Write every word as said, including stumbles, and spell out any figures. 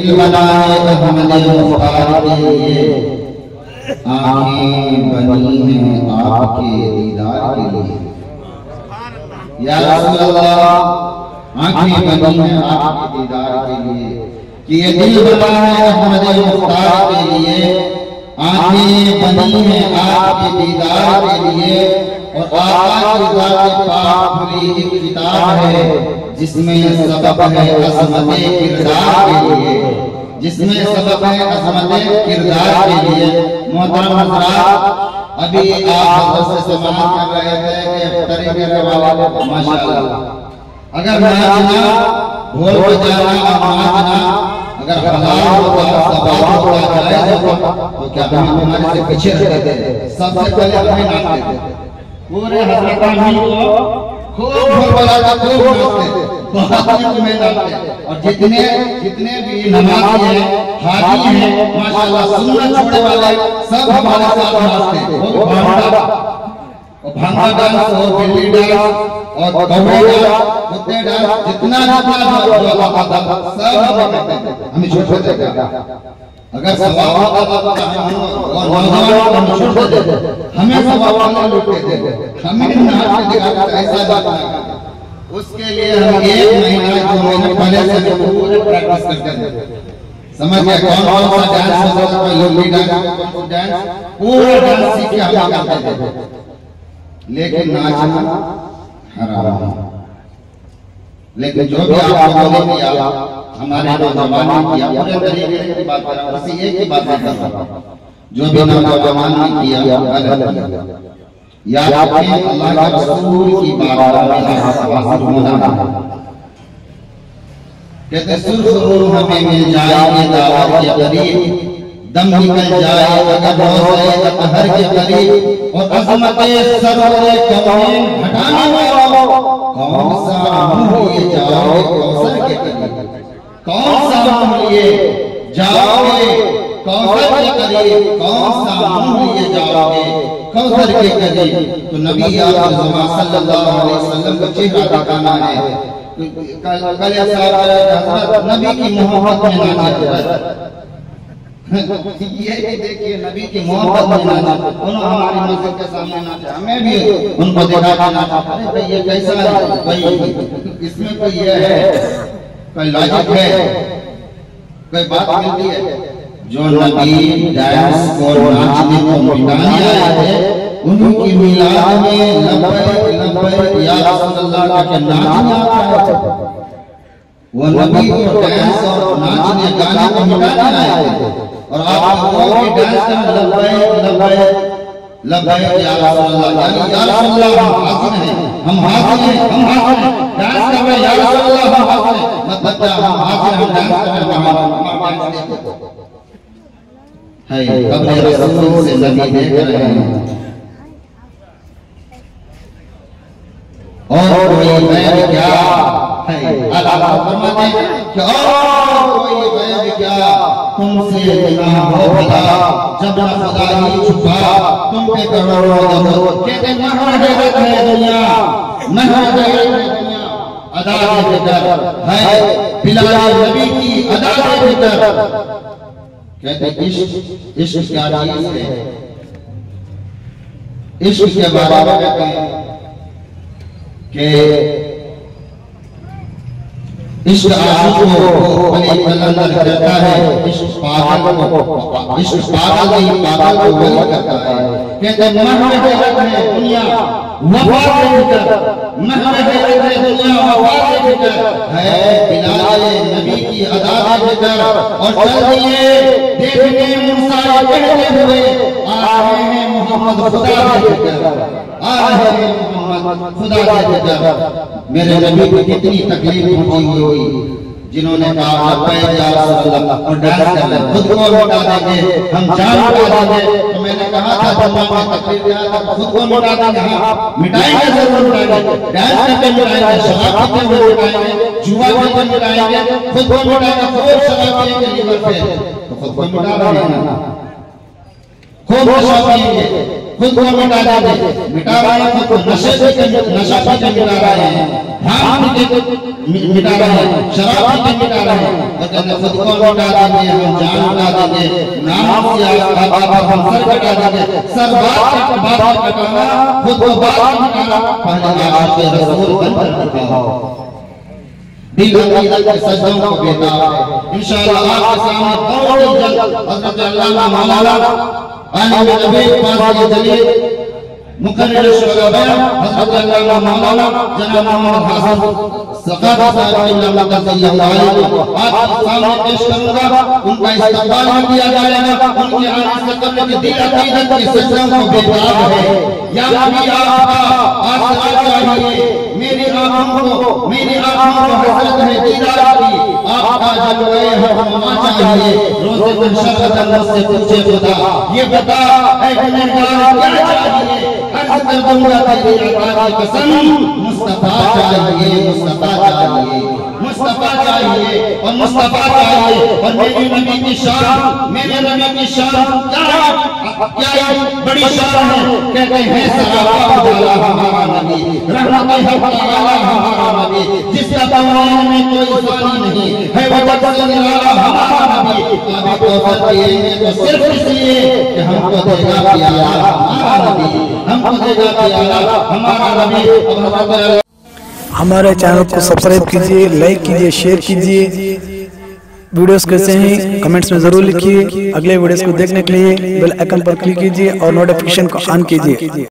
बनाए अहमद मुख्तार के लिए आंखें बनी हैं आपके दीदार के लिए। या रसूल अल्लाह आंखें बनी हैं आपके दीदार के लिए कि ये दिल बना है अहमद मुख्तार के लिए, आंखें बनी हैं आपके दीदार के लिए। और आका की ज़ात पाक खुली एक किताब है जिसमें सबक है अज़मत किरदार के लिए, जिसमें सबक है अज़मत किरदार के लिए। मोहतरम हज़रात, अभी आप हज़रत से समाअत कर रहे थे कि तरीके के वाले माशाअल्लाह अगर नाचना ढोल बजाना और नाचना अगर हलाल होता, सवाब होता, जायज़ होता तो क्या हम हमारे से पीछे रहते थे? सबसे पहले हमें नाचते थे, पूरे हज़रत अमीर को खूब ढोल बजाकर खूब नाचते, बहुत में नाचते। और जितने जितने भी नमाज़ी हैं, हाजी हैं, माशाअल्लाह सुन्नत छोड़ने वाले सब हमारे साथ नाचते। वो भांगड़ा और भांगड़ा डांस और बिल्ली डांस और कौवे डांस, कुत्ते डांस, जितना जितना जो अल्लाह का सब हम करते थे। हमें छोड़ देते, अगर सवाब होता तो हम और नौजवान हम छोड़ देते, हमें सवाब वाले लुटते थे, हमें नाच के दिखाते ऐसा बात ना। उसके लिए हम एक महीना दो महीने पहले से पूरे प्रैक्टिस करते थे। समझ गए कौन कौन सा डांस होता था, लोली डांस, कौन डांस, पूरा डांस सीख के हम करते थे। लेकिन नाचना हराम है। लेकिन जो भी आप लोगों ने किया, हमारे नौजवान ने किया, पूरे तरीके की बात कर रहा हूं, बस एक ही बात कर रहा हूं, जो भी नौजवान ने किया गलत किया। याद रखें अल्लाह के रसूल की बारगाह में हाजिर होना है। कहते सुरखुरू हमें मिल जाएंगे दावत के करीब, दम निकल जाए अगर रोज़े अतहर के करीब। और अज़मत सरवरे कौन घटाने वालों, कौन सा मुंह लिए जाओगे कौसर के करीब, कौन सा मुंह लिए जाओगे कौसर के करीब, कौन सा मुंह लिए जाओगे कौसर के करीब। तो नबी आक़ा सल्लल्लाहु अलैहि वसल्लम का चेहरा दिखाना है। कल कल हज़रत नबी की मोहब्बत में नाचा, ये भी देखिए नबी की मोहब्बत में नाचा, उन्होंने हमारी मस्जिद के सामने नाचा, हमें भी उनको दिखा के नाचा। अरे भाई ये कैसा है भाई, इसमें कोई ये है, कोई लॉजिक है, कोई बात मिलती है? जो नबी डांस को नाचने को मिटाने आए थे, उनकी मिलाद में लब्बैक लब्बैक या रसूलल्लाह के नाचने आता है। वो नबी को डांस और नाचने गाने को मिटाने आए थे, और आप लोगों की डांस में लब्बैक लब्बैक लब्बैक या रसूलल्लाह, यानी या रसूलल्लाह हम हाजिर हैं, हम हाजिर हैं, हम हाजिर हैं, डांस कर रहे हैं या रसूलल्लाह हम हाजिर हैं। मतलब क्या हम हाजिर, हम डांस कर रहे हैं, हम डांस देखो है कब्र रसूल से नबी देख रहे हैं। और कोई वैर क्या है, अल्लाह फरमाते हैं कि और कोई वैर क्या तुमसे बिना हो भला, जब न खुदा ही छुपा तुम पे करोड़ों दफन। कहते महरत है दुनिया, महरत है दुनिया, अदा के फिकर है बिलाल नबी की अदा के फिकर। कहते इश्क इश्क क्या चीज है, इश्क के बारे में कहते हैं कि इश्क आशिक को वली कलंदर करता है, इश्क पागल को इश्क पागल नहीं पागल को वली करता है। कहते महरत है दुनिया वफा के फिकर, महरत है दुनिया वफा के फिकर है बिलाल नबी की अदा के फिकर। और चल दिए देखने मूसा कहते हुए आ रहे हैं मोहम्मद खुदा के फिकर, आ रहे हैं मोहम्मद खुदा के फिकर। मेरे नबी को कितनी तकलीफ पहुंची हुई, जिन्होंने कहा लब्बैक या रसूलल्लाह और डांस कर रहे, खुद को मिटा देंगे, हम जान मिटा देंगे। तो मैंने कहा था दुनिया में तकलीफ क्या है, खुद को मिटा देंगे, हाँ मिटाएंगे जरूर मिटाएंगे, डांस करके मिटाएंगे, शराब पीते हुए मिटाएंगे, जुआ खेलकर मिटाएंगे, खुद को मिटाएंगे, खूब शराब पिएंगे लीवर पे तो खुद को मिटा रहे हैं, खूब शराब पिएंगे खुद को मिटा देंगे, मिटा रहे हैं खुद को, नशे से नशा पी के मिटा रहे हैं, भांग पी के मिटा रहे हैं, शराब पी के मिटा रहे हैं, और कहते खुद को मिटा देंगे, हम जान मिटा देंगे, नाम से बाबा हम सर कटा देंगे। सर बात बात कटाना, खुद को बात मिटाना, पहले आप के रसूल बनकर दिखाओ। दिल अकीदत के सजदों को बेताब है। इंशाअल्लाह आपके सामने बहुत जल्द हज़रत अल्लामा मौलाना आने नबी पास के दलील मुकर्रर शुरा हज़रत अल्लामा मौलाना जनाब मोहम्मद हासन सकात साहब आपके सामने पेश करूंगा। उनका इस्तकबाल किया जाएगा। उनके आने से कब्र के दिल अकीदत के सजदों को बेताब है। या नबी आपका आसरा चाहिए, मेरी आंखों को मेरी आंखों को हसरत है दीदार की, आपका जलवे हमें चाहिए। रोज़े दिन शफ़क़त मुझसे पूछे खुदा, ये बता ऐ गुनहगार क्या चाहिए? अर्ज़ कर दूंगा तेरी अता की कसम, मुस्तफा चाहिए, मुस्तफा चाहिए, मुस्तफा चाहिए और मुस्तफा चाहिए। और मेरे नबी की शान, मेरे नबी की शान क्या क्या बड़ी शान है। कहते हैं सरापा उजाला हमारा नबी, रहमत है वाला हमारा नबी, जिसका दुनिया में कोई सानी नहीं है, वो बदल निराला हमारा नबी। अभी तो फतेह तो सिर्फ इसलिए कि हमको देगा प्यारा हमारा नबी, हमको देगा प्यारा हमारा नबी। हमारे चैनल को सब्सक्राइब कीजिए, लाइक कीजिए, शेयर कीजिए। वीडियोस कैसे हैं कमेंट्स में ज़रूर लिखिए। अगले वीडियोस को देखने के लिए बेल आइकन पर क्लिक कीजिए और नोटिफिकेशन को ऑन कीजिए।